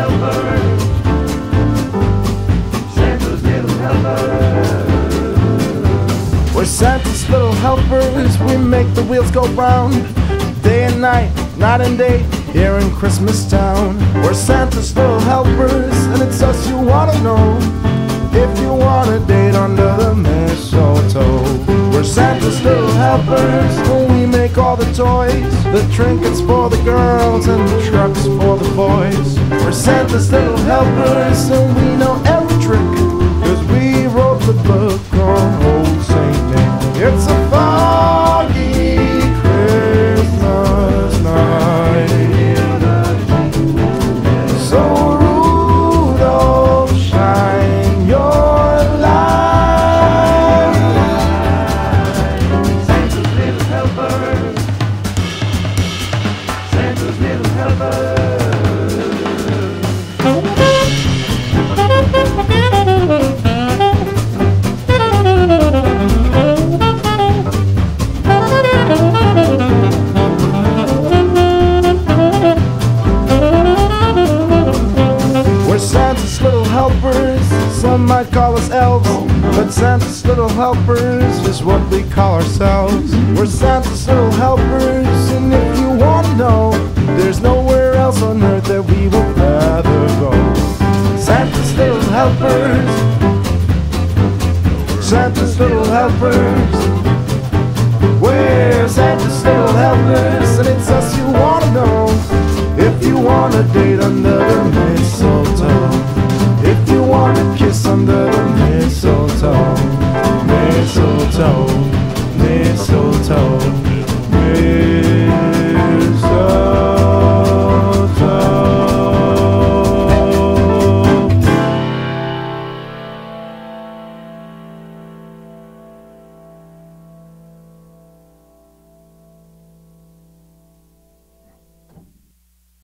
helpers. Santa's little helpers. We're Santa's little helpers. We make the wheels go round. Day and night, night and day, here in Christmas Town. We're Santa's little helpers, and it's us you wanna know. If you want a date under the mistletoe. We're Santa's little helpers, and we make all the toys, the trinkets for the girls and the trucks for the boys. We're Santa's little helpers, and we know every trick, 'cause we wrote the book on Old Saint Nick. It's a foggy Christmas night, so Rudolph, shine your light. Santa's little helpers. Santa's little helpers. We're Santa's little helpers, some might call us elves, but Santa's little helpers is what we call ourselves. We're Santa's little helpers, and if you want to know, there's nowhere else on earth that we would rather go. Santa's little helpers, Santa's little helpers. We're Santa's little helpers, and it's us you want to know. If you want a date under the mistletoe, if you want a kiss under the mistletoe, mistletoe, mistletoe, mistletoe.